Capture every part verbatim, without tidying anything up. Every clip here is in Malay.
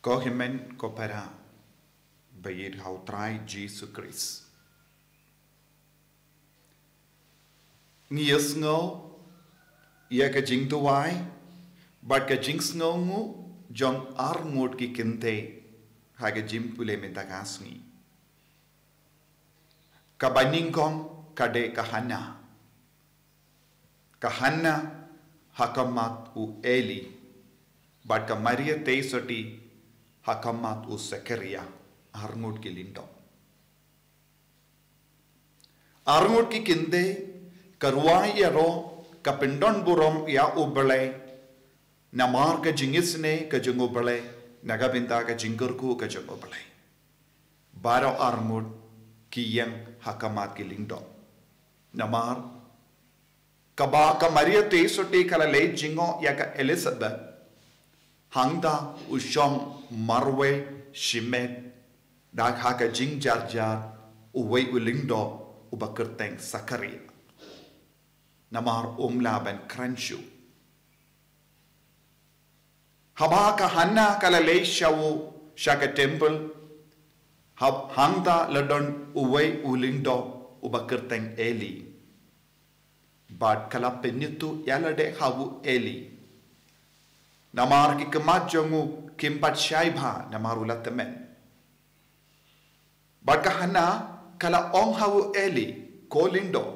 Kohimen kopera bayir hautrai Jesu Christ. Ngias ngô ia ka jing tuai but ka jing ngô ngu jong ar ngot ki kinte ha ka jim pule mentagasngi. Ka baning kong kade kahana. Kahana hakamat u Eli but ka Maria teisoti hakamat u Zakaria arngut ki lindo. Arngut ki kinde karuai yaro ka pindon burom ya ubale namar ka jingisne ka jungubale nagabinta ka jingurku ka jungubale. Baro arngut ki yang hakamat ki lindo. Namar kaba ka Maria teisoti kala le jingo ya ka Elizabeth hangda ushom marwe shimet dak haka jing jar jar uwe ulindo ubakerteng Zakaria namar umlaban kranshu haba ka hanna kala le shawu shaka temple hab hangda ladon uwe ulindo ubakerteng Eli but kala penitu yalade hawu Eli namar ki kemajongu kimpat shaibha namar ulatamen but kahana kala ong hawu Eli kolindo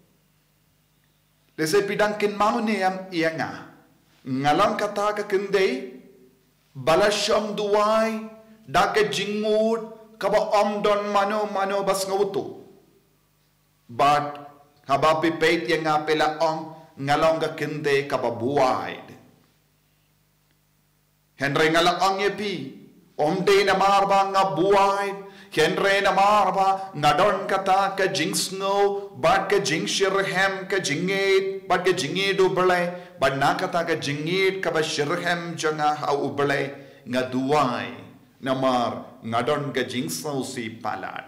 lese pidang kin maune am ianga ngalang kata ka kende balasham duai dake jingud kaba omdon mano mano bas ngautu but habapi peit yang apela ong ngalong ka kende kaba buai Henry ngalang ong yepi omde na marba nga buai Henry na marba ngadon kata ka jingsno bad ka jingshirhem ka jingit bad ka jingidu bale bad na kata ka jingit ka ba shirhem janga ha ubale nga duai namar ngadon ka jingsno si palat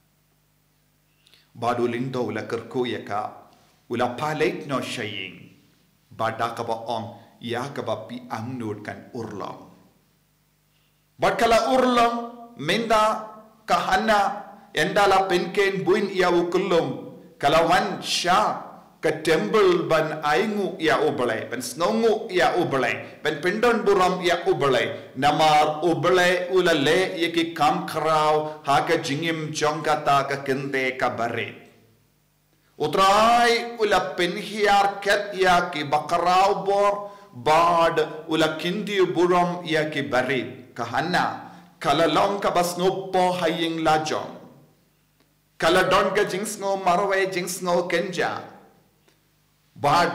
badu lindo ula kerku yaka ula palait no shaying bada ka ba ong ya ka ba pi angnud kan urlong bad kala urlong menda kahana endala penken buin ia ukulum kalawan sha ka temple ban aingu ia ubale ban snongu ia ubale ban pindon buram ia ubale namar ubale ulale yeki kam khrau ha ka jingim jongkata ka kente ka bare utrai ula penhiar ket ia ki bakrau bor bad ula kindi buram ia ki bare kahana kala long ka basno po haying lajong kala don ka jingsno marwe jingsno kenja bad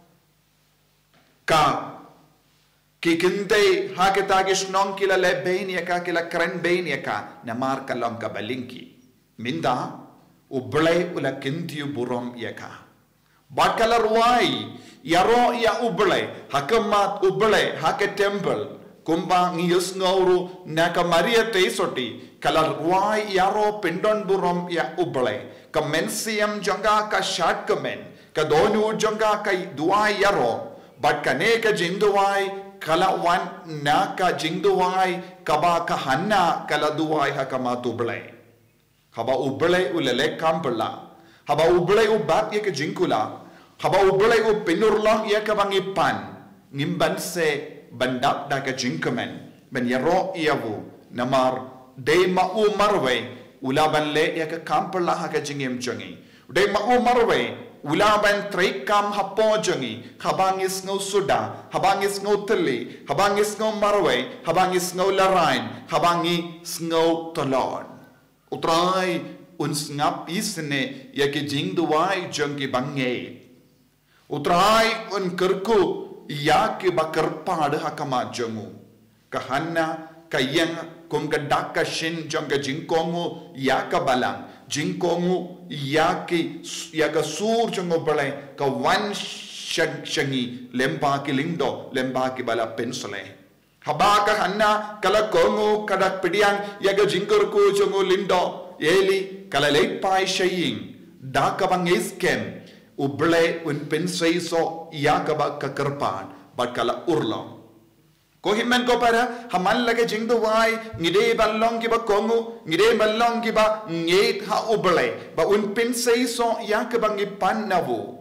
ka kikinte hakita gishnong kila le benia ka kila kren benia ka namar ka long ka balinki minda uble ula kinti burom yaka bad kala ruai yaro ya uble hakamat uble hake temple kumba ngiyus ngauru naka Maria teisoti kala ruai yaro pindon burom ya uble ka mensiam janga ka shat kamen ka donu janga ka duai yaro but kane ka jinduai kala wan naka jinduai kaba ka hanna kala duai hakama uble haba uble ulele kampla haba uble u bat ye ka jinkula haba uble u pinurlang ye ka bangipan ngimban se bandap da ka jingkamen ben yaro iawu namar de ma u marwe ulaban le ya ka kampla ha ka jingem jangi de ma u marwe ulaban traikam hapo jangi habangis ngau suda habangis ngau teli habangis ngau marwe habangis ngau larain habangi ngau tolon utrai uns ngap isne ya ke jingduai jangi bange utrai un kerku ya ke bakar pad hakama jangu kahana kayang kum ka dakka shin jang ka jingkongu ya ka balang jingkongu ya ke ya ka sur jangu bale ka wan shangi lempa ki lindo lempa ki bala pensole haba ka hanna kala kongu kadak pidiang ya ka jingkur ku jangu lindo eli kala leit pai shaying da ka bangis kem uble un pensei so yakaba kakarpan but kala urlong Kohimen ko para haman lage jingdo wai ngide ballong ki ba kongu ngide ballong ki ba ngeit ha ubale ba un pinsei so yak bangi pannavu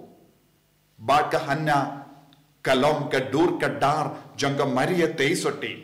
ba ka hanna kalom ka dur ka dar janga maria teisoti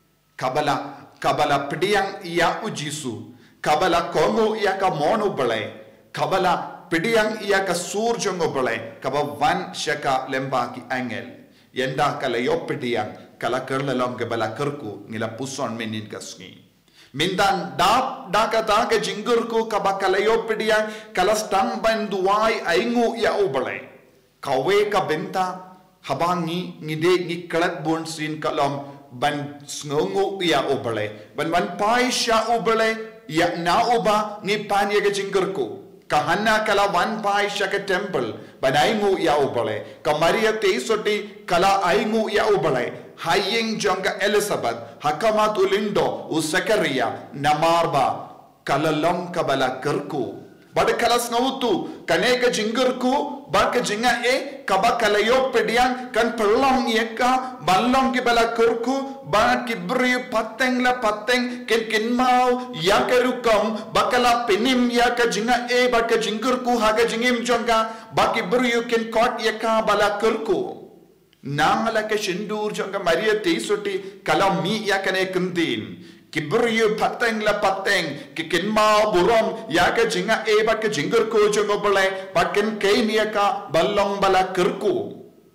kabala kabala pidiyang iya ujisu kabala kongu iya ka mon ubale kabala pidiyang iya ka sur jang ubale kaba van shaka lemba ki angel yenda kala yopidiyang kala kerlalong ke bala kerku ngila puson menin kasngi mindan dap daka daka jingurku kaba kalayo pediang kala stang banduai aingu ya ubale kawe ka benta habangi ngide ngi kalat bon sin kalom ban sngongu ya ubale ban ban paisha ubale ya na uba ngi panya ke jingurku kahanna kala wan paisha ke temple ban aingu ya ubale kamaria teisoti kala aingu ya ubale Haying jonga Elizabeth, Hakamat ulindo, Usakaria, Namarba, Kalalong kabala kerku. Bada kalas ngautu, kaneka jinggerku, baka jinga e, kaba kalayo pediang, kan pelong yeka, balong kibala kerku, ba kibri pateng la pateng, ken ken mau, yaka rukam, bakala penim yaka jinga e, baka jinggerku, haga jingim jonga, baki bri ken kot yeka bala kerku. Nangala ke shindur jonga Maria teisoti kala mi yakane kuntin kibriyu pateng la pateng kikin mau burom yaka jinga e bak jingur ko jongo bale bakken keinia ka ballong bala kerku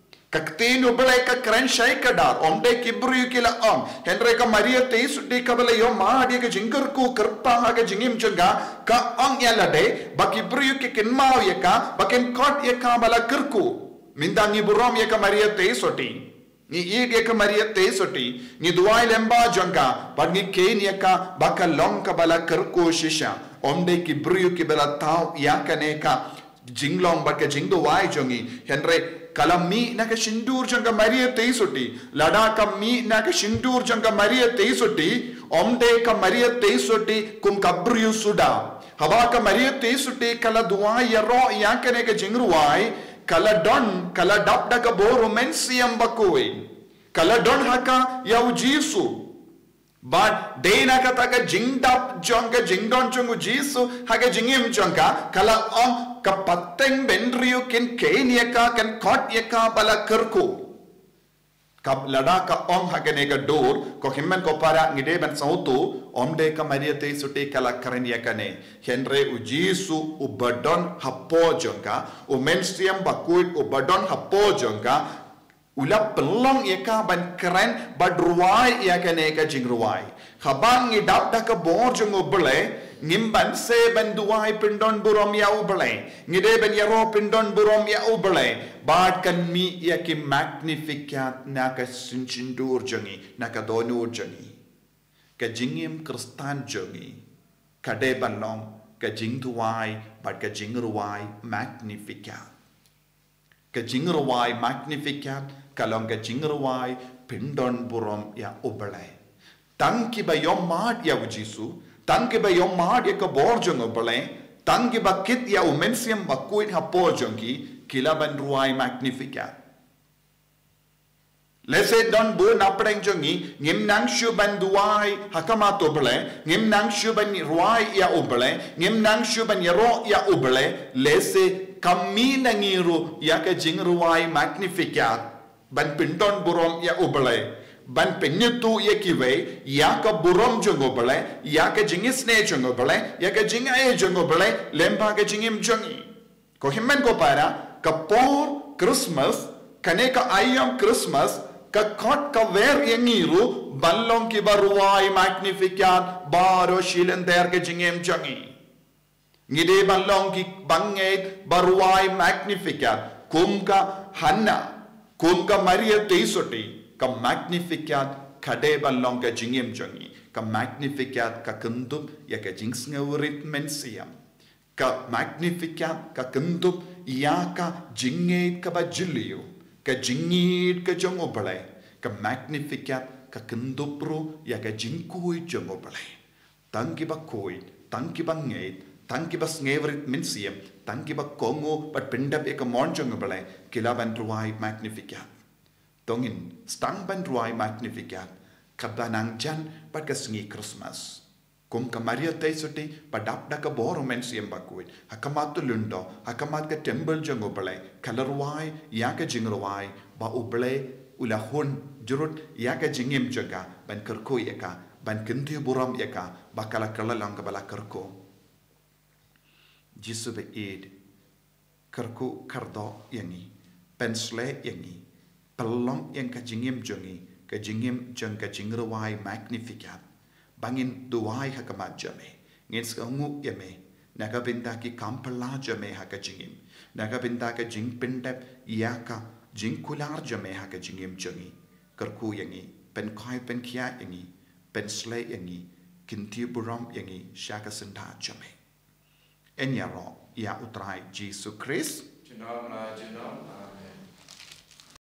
kaktinu bale ka kran shai kadar onde kibriyu kila om henre ka Maria teisoti ka bale yo ma dia ka jingur ko kerpa ha ka jingim jonga ka ong yalade bakibriyu kikin mau yaka bakken kot yaka bala kerku Mindangi burom yaka Maria teisoti ni id yaka Maria teisoti ni duai lemba jonga but ni kein yaka baka long ka bala kerko shisha omde ki briyu ki bala tau yaka neka jinglong baka jingdo wai jongi henre kalami naka shindur jonga Maria teisoti lada ka mi naka shindur jonga Maria teisoti omde ka Maria teisoti kum ka briyu suda haba ka Maria teisoti kala duai yaro yaka neka jingruai kala don kala dap daga boru mensiam bakoi kala don haka yau jisu but dena kata ka jingdap jonga jingdon chungu jisu haka jingim jonga kala om kapateng benriu kin kein yaka kan kot yaka bala kerku kab lada ka om haka nega dor ko himmen ko para ngide ban sautu om de ka Maria teisoti kala karen yaka ne henre ujisu ubadon hapo jonga u mensiam bakui ubadon hapo jonga ula pelong yaka ban karen badruai yaka ne ka jingruai khabang idap da ka bor jongo bele ngimban se ban duai pindon burom ya ubele ngide ben yaro pindon burom ya ubele bad kan mi yaki magnificat naka sinchindur jongi naka donur jongi ka jingim kristan jongi kade banong ka jingtuai bad ka jingruai magnificat ka jingruai magnificat kalong ka jingruai pindon burom ya ubele tangki ba yom mad ya ujisu tangki ba yom mad ya ka bor jong ubele tangki ba kit ya umensiam bakuit ha po jongi kilaban ruai magnificat lese don bu napreng jongi ngim nang shu ban duai hakama to bele ngim nang shu ban ruai ya ubele ngim nang shu ban yaro ya ubele lese kami nangiru ya ka jing ruai magnificat ban pindon burom ya ubele ban penyutu ya kiwe ya ka burom jongo bele ya ka jingis ne jongo bele ya ka jinga e jongo bele lemba ka jingim jongi ko himmen ko para kapor Christmas kane ka ayam Christmas ka kot ka ver yengiru ballong ki baruai magnificat baro shilen der ke jingem jangi ngide ballong ki banget baruai magnificat kum ka hanna kum ka Maria teisoti ka magnificat kade ballong ka jingem jangi ka magnificat ka kendup ya ka jingsngawrit mensiam ka magnificat ka kendup ya ka jinget ka bajiliu ka jingit ka jongobale ka magnificat ka kendupro ya ka jingkui jongobale tangki ba koi tangki ba nget tangki ba sngeverit minsiam tangki ba kongo pat pindap e ka mon jongobale kilaban ruai magnificat Tongin stang ban ruai magnificat kabanang jan pat kasengi Christmas. Kum kamaria taisote padap da ka boro men siam bakuit hakamat tu lundo hakamat ka temple jango balai kalarwai ya ka jingrawai ba uble ula hun jurut ya ka jingim jaga ban kerko yaka ban kentiu buram yaka bakala kalalang ka bala kerko jisu be id kerko kardo yangi pensle yangi pelong yang ka jingim jongi ka jingim jang ka jingrawai magnificat bangin duai hakamat jame ngin skangu yame naga binta ki kampala jame haka jingim naga binta ka jing pindep yaka jing kular jame haka jingim jongi kerku yangi pen kai pen kia yangi pen sle yangi kinti buram yangi shaka senda jame enyaro ya utrai Jesus Christ Jinom la jinom